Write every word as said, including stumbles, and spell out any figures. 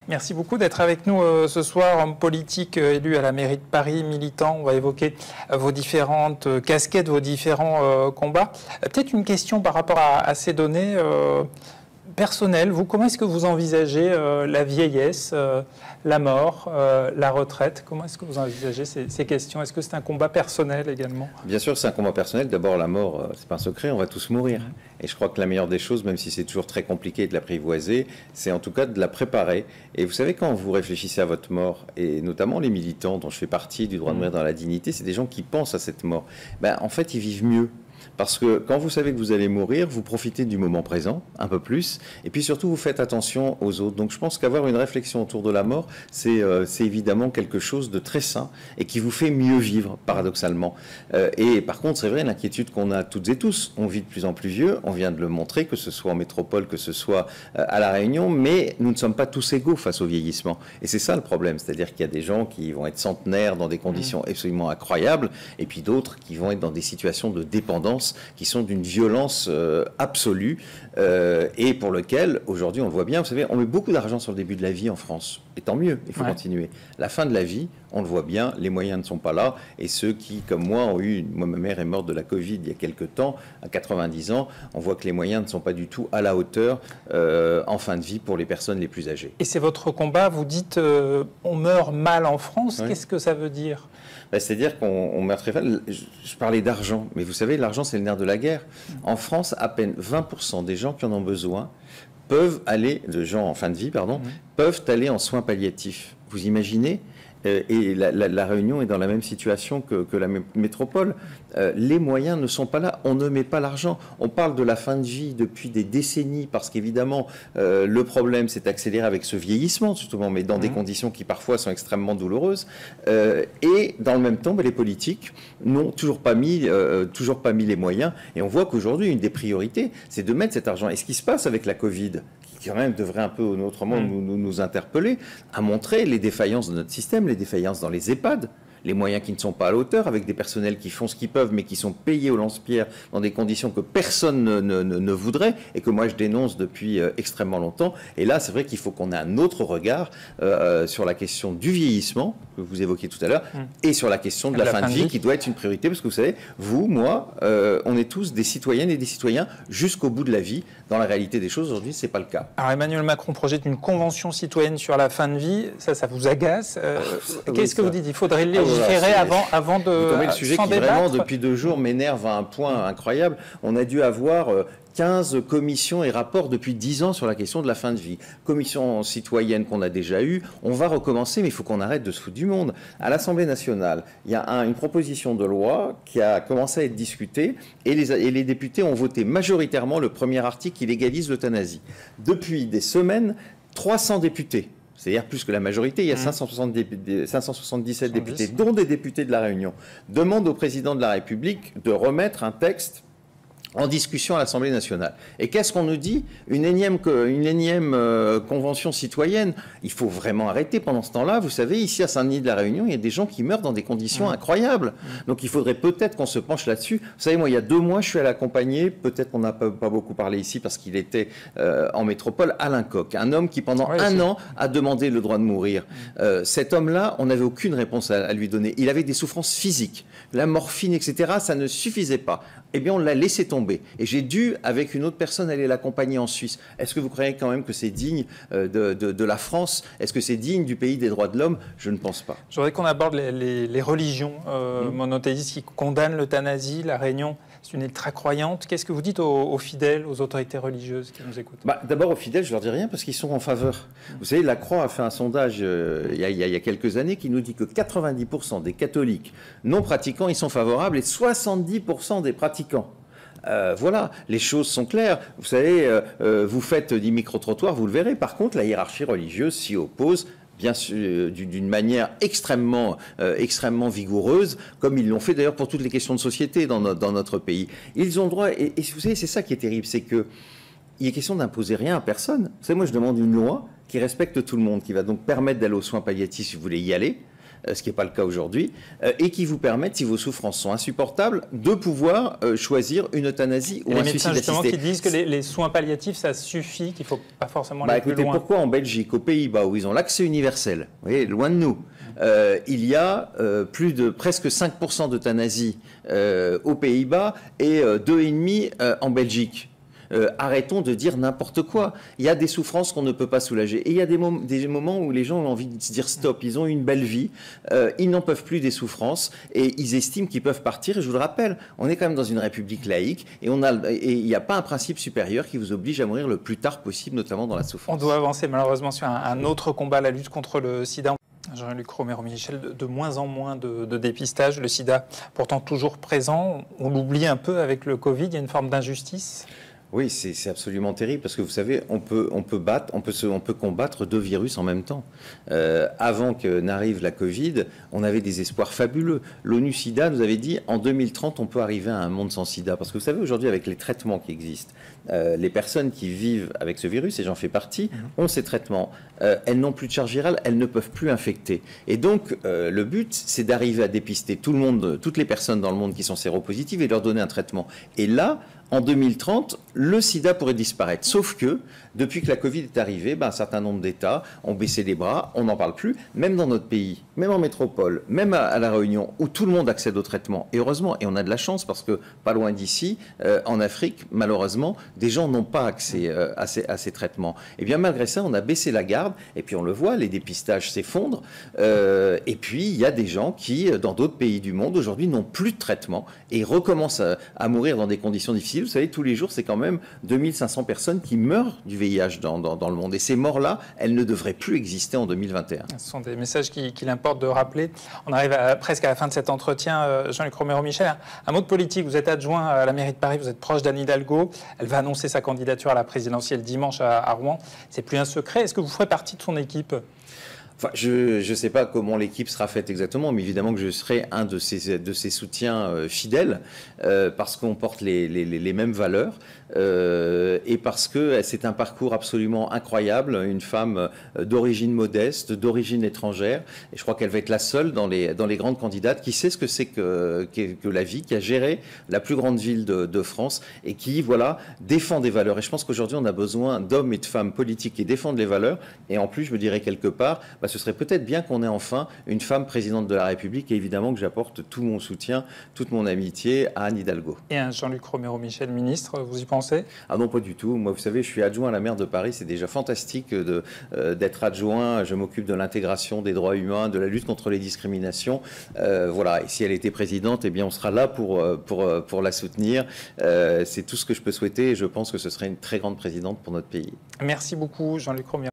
Merci beaucoup d'être avec nous euh, ce soir, homme politique euh, élu à la mairie de Paris, militant. On va évoquer euh, vos différentes euh, casquettes, vos différents euh, combats. Euh, Peut-être une question par rapport à, à ces données euh, personnelles. Vous, comment est-ce que vous envisagez euh, la vieillesse, euh, la mort, euh, la retraite? Comment est-ce que vous envisagez ces, ces questions? Est-ce que c'est un combat personnel également? Bien sûr, c'est un combat personnel. D'abord, la mort, euh, c'est pas un secret, on va tous mourir. Et je crois que la meilleure des choses, même si c'est toujours très compliqué de l'apprivoiser, c'est en tout cas de la préparer. Et vous savez, quand vous réfléchissez à votre mort, et notamment les militants dont je fais partie du droit de mourir dans la dignité, c'est des gens qui pensent à cette mort. Ben, en fait, ils vivent mieux. Parce que quand vous savez que vous allez mourir, vous profitez du moment présent, un peu plus, et puis surtout vous faites attention aux autres. Donc je pense qu'avoir une réflexion autour de la mort, c'est euh, c'est évidemment quelque chose de très sain et qui vous fait mieux vivre, paradoxalement. Euh, et par contre, c'est vrai, l'inquiétude qu'on a toutes et tous, on vit de plus en plus vieux, on vient de le montrer, que ce soit en métropole, que ce soit euh, à La Réunion, mais nous ne sommes pas tous égaux face au vieillissement. Et c'est ça le problème, c'est-à-dire qu'il y a des gens qui vont être centenaires dans des conditions absolument incroyables, et puis d'autres qui vont être dans des situations de dépendance qui sont d'une violence euh, absolue euh, et pour lequel, aujourd'hui, on le voit bien, vous savez, on met beaucoup d'argent sur le début de la vie en France. Et tant mieux, il faut ouais. continuer. La fin de la vie, on le voit bien, les moyens ne sont pas là. Et ceux qui, comme moi, ont eu... Moi, ma mère est morte de la Covid il y a quelques temps, à quatre-vingt-dix ans. On voit que les moyens ne sont pas du tout à la hauteur euh, en fin de vie pour les personnes les plus âgées. Et c'est votre combat, vous dites euh, on meurt mal en France. Oui. Qu'est-ce que ça veut dire? Ben, c'est-à-dire qu'on meurt très mal. Je, je parlais d'argent, mais vous savez, l'argent, c'est le nerf de la guerre. En France, à peine vingt pour cent des gens qui en ont besoin peuvent aller, de gens en fin de vie, pardon, mmh. peuvent aller en soins palliatifs. Vous imaginez? Et la, la, la Réunion est dans la même situation que, que la métropole. Euh, les moyens ne sont pas là, on ne met pas l'argent. On parle de la fin de vie depuis des décennies, parce qu'évidemment, euh, le problème s'est accéléré avec ce vieillissement, surtout, mais dans mmh. des conditions qui parfois sont extrêmement douloureuses. Euh, et dans le même temps, ben, les politiques n'ont toujours pas mis, euh, toujours pas mis les moyens. Et on voit qu'aujourd'hui, une des priorités, c'est de mettre cet argent. Et ce qui se passe avec la Covid, qui quand même devrait un peu autrement mmh. nous, nous, nous interpeller, à montrer les défaillances de notre système, les défaillances dans les EHPAD, les moyens qui ne sont pas à la hauteur, avec des personnels qui font ce qu'ils peuvent, mais qui sont payés au lance-pierre dans des conditions que personne ne, ne, ne voudrait, et que moi je dénonce depuis euh, extrêmement longtemps. Et là, c'est vrai qu'il faut qu'on ait un autre regard euh, sur la question du vieillissement, que vous évoquiez tout à l'heure, mmh. et sur la question de la, la fin de vie, vie, qui doit être une priorité, parce que vous savez, vous, moi, euh, on est tous des citoyennes et des citoyens jusqu'au bout de la vie. Dans la réalité des choses, aujourd'hui, ce n'est pas le cas. Alors Emmanuel Macron projette une convention citoyenne sur la fin de vie, ça, ça vous agace euh, ah, Qu'est-ce oui, que vous dites? Il faudrait légiférer ah, avant, avant de vous tombez le sujet qui, débattre. Vraiment, depuis deux jours, m'énerve à un point incroyable. On a dû avoir... Euh, quinze commissions et rapports depuis dix ans sur la question de la fin de vie. Commission citoyenne qu'on a déjà eue, on va recommencer, mais il faut qu'on arrête de se foutre du monde. À l'Assemblée nationale, il y a un, une proposition de loi qui a commencé à être discutée et les, et les députés ont voté majoritairement le premier article qui légalise l'euthanasie. Depuis des semaines, trois cents députés, c'est-à-dire plus que la majorité, il y a cinq cent soixante-dix-sept députés, dont des députés de La Réunion, demandent au président de la République de remettre un texte en discussion à l'Assemblée nationale. Et qu'est-ce qu'on nous dit? Une énième, une énième euh, convention citoyenne. Il faut vraiment arrêter pendant ce temps-là. Vous savez, ici à Saint-Denis de la Réunion, il y a des gens qui meurent dans des conditions mmh. incroyables. Mmh. Donc il faudrait peut-être qu'on se penche là-dessus. Vous savez, moi, il y a deux mois, je suis allé accompagner, peut-être qu'on n'a pas, pas beaucoup parlé ici parce qu'il était euh, en métropole, Alain Coq, un homme qui pendant ouais, un an a demandé le droit de mourir. Mmh. Euh, cet homme-là, on n'avait aucune réponse à, à lui donner. Il avait des souffrances physiques, la morphine, et cetera. Ça ne suffisait pas. Eh bien, on l'a laissé tomber. Et j'ai dû, avec une autre personne, aller l'accompagner en Suisse. Est-ce que vous croyez quand même que c'est digne de, de, de la France? Est-ce que c'est digne du pays des droits de l'homme? Je ne pense pas. Je voudrais qu'on aborde les, les, les religions euh, mmh. monothéistes qui condamnent l'euthanasie. La Réunion, c'est une ultra croyante. Qu'est-ce que vous dites aux, aux fidèles, aux autorités religieuses qui nous écoutent? Bah, d'abord, aux fidèles, je leur dis rien parce qu'ils sont en faveur. Mmh. Vous savez, la Croix a fait un sondage euh, il, y a, il y a quelques années qui nous dit que quatre-vingt-dix pour cent des catholiques non pratiquants, ils sont favorables et soixante-dix pour cent des pratiquants. Euh, voilà, les choses sont claires. Vous savez, euh, euh, vous faites des micro-trottoirs, vous le verrez. Par contre, la hiérarchie religieuse s'y oppose, bien sûr, d'une manière extrêmement, euh, extrêmement vigoureuse, comme ils l'ont fait d'ailleurs pour toutes les questions de société dans, no dans notre pays. Ils ont le droit, et, et vous savez, c'est ça qui est terrible, c'est que il est question d'imposer rien à personne. Vous savez, moi, je demande une loi qui respecte tout le monde, qui va donc permettre d'aller aux soins palliatifs si vous voulez y aller, ce qui n'est pas le cas aujourd'hui, et qui vous permettent, si vos souffrances sont insupportables, de pouvoir choisir une euthanasie ou un suicide assisté. Les médecins justement qui disent que les, les soins palliatifs, ça suffit, qu'il ne faut pas forcément bah, aller écoutez, plus loin. Pourquoi en Belgique, aux Pays-Bas, où ils ont l'accès universel, vous voyez, loin de nous, euh, il y a euh, plus de presque cinq pour cent d'euthanasie euh, aux Pays-Bas et euh, deux virgule cinq pour cent euh, en Belgique. Euh, arrêtons de dire n'importe quoi. Il y a des souffrances qu'on ne peut pas soulager. Et il y a des, mom des moments où les gens ont envie de se dire stop, ils ont une belle vie, euh, ils n'en peuvent plus des souffrances et ils estiment qu'ils peuvent partir. Et je vous le rappelle, on est quand même dans une république laïque et on a, et il n'y a pas un principe supérieur qui vous oblige à mourir le plus tard possible, notamment dans la souffrance. On doit avancer malheureusement sur un, un autre combat, la lutte contre le sida. Jean-Luc Romero-Michel, de, de moins en moins de, de dépistage, le sida pourtant toujours présent, on l'oublie un peu avec le Covid, il y a une forme d'injustice. Oui, c'est absolument terrible parce que vous savez, on peut, on peut, battre, on peut, se, on peut combattre deux virus en même temps. Euh, avant que n'arrive la Covid, on avait des espoirs fabuleux. L'ONU SIDA nous avait dit en deux mille trente, on peut arriver à un monde sans sida. Parce que vous savez, aujourd'hui, avec les traitements qui existent, euh, les personnes qui vivent avec ce virus, et j'en fais partie, ont ces traitements. Euh, elles n'ont plus de charge virale, elles ne peuvent plus infecter. Et donc, euh, le but, c'est d'arriver à dépister tout le monde, toutes les personnes dans le monde qui sont séropositives et leur donner un traitement. Et là, en deux mille trente, le sida pourrait disparaître. Sauf que, depuis que la Covid est arrivée, ben, un certain nombre d'États ont baissé les bras, on n'en parle plus, même dans notre pays, même en métropole, même à, à La Réunion, où tout le monde accède au traitement. Et heureusement, et on a de la chance, parce que pas loin d'ici, euh, en Afrique, malheureusement, des gens n'ont pas accès euh, à, ces, à ces traitements. Et bien malgré ça, on a baissé la garde, et puis on le voit, les dépistages s'effondrent, euh, et puis il y a des gens qui, dans d'autres pays du monde, aujourd'hui, n'ont plus de traitement, et recommencent à, à mourir dans des conditions difficiles. Vous savez, tous les jours, c'est quand même deux mille cinq cents personnes qui meurent du V I H dans, dans, dans le monde. Et ces morts-là, elles ne devraient plus exister en deux mille vingt et un. Ce sont des messages qu'il qui importe de rappeler. On arrive à, presque à la fin de cet entretien. Euh, Jean-Luc Romero-Michel, un, un mot de politique. Vous êtes adjoint à la mairie de Paris, vous êtes proche d'Anne Hidalgo. Elle va annoncer sa candidature à la présidentielle dimanche à, à Rouen. C'est plus un secret. Est-ce que vous ferez partie de son équipe ? Enfin, je ne sais pas comment l'équipe sera faite exactement, mais évidemment que je serai un de ses, de ses soutiens euh, fidèles, euh, parce qu'on porte les, les, les mêmes valeurs, euh, et parce que c'est un parcours absolument incroyable, une femme d'origine modeste, d'origine étrangère, et je crois qu'elle va être la seule dans les, dans les grandes candidates qui sait ce que c'est que, que, que la vie, qui a géré la plus grande ville de, de France, et qui, voilà, défend des valeurs. Et je pense qu'aujourd'hui, on a besoin d'hommes et de femmes politiques qui défendent les valeurs, et en plus, je me dirais quelque part, bah, ce serait peut-être bien qu'on ait enfin une femme présidente de la République, et évidemment que j'apporte tout mon soutien, toute mon amitié à Anne Hidalgo. Et un Jean-Luc Romero-Michel, ministre, vous y pensez ? Ah non, pas du tout. Moi, vous savez, je suis adjoint à la maire de Paris, c'est déjà fantastique de, euh, d'être adjoint. Je m'occupe de l'intégration des droits humains, de la lutte contre les discriminations. Euh, voilà, et si elle était présidente, eh bien, on sera là pour, pour, pour la soutenir. Euh, c'est tout ce que je peux souhaiter, et je pense que ce serait une très grande présidente pour notre pays. Merci beaucoup, Jean-Luc Romero.